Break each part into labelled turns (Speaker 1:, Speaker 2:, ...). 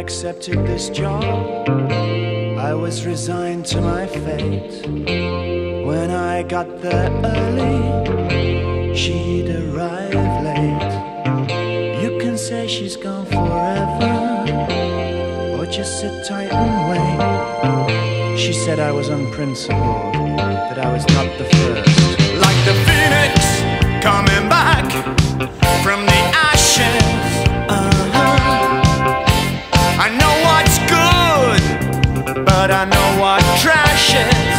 Speaker 1: accepted this job, I was resigned to my fate. When I got there early, she'd arrive late. You can say she's gone forever, or just sit tight and wait. She said I was unprincipled, that I was not the first. Like the phoenix coming back from the ashes. I know what's good, but I know what trash is.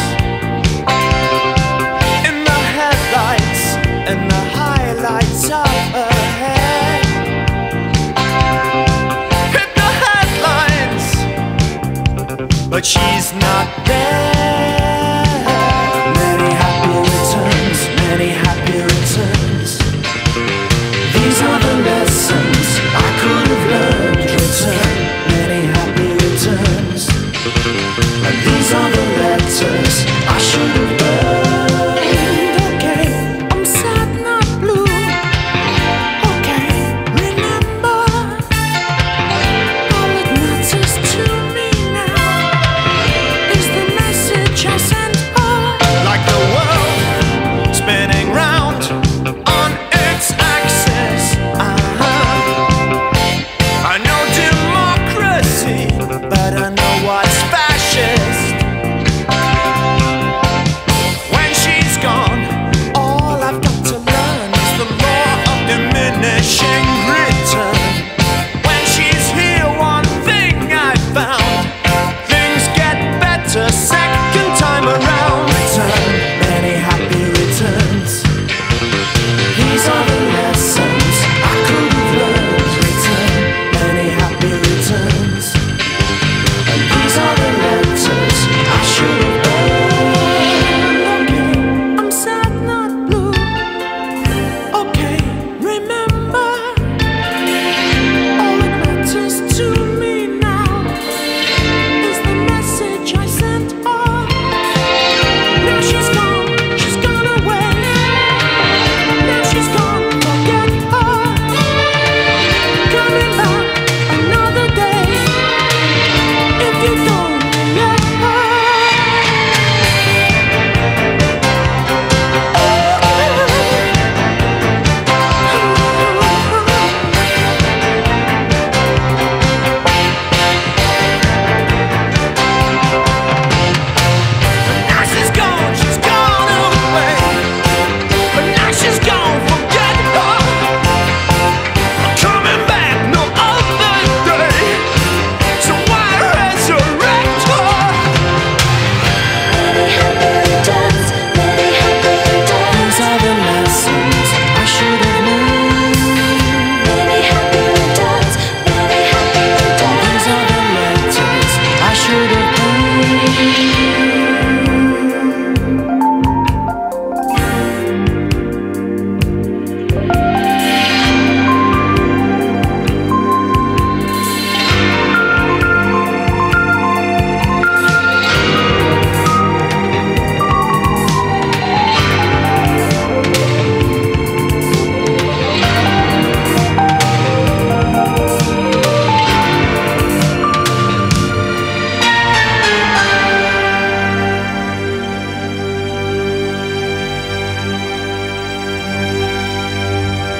Speaker 1: In the headlights and the highlights of her head. Hit the headlines, but she's not there.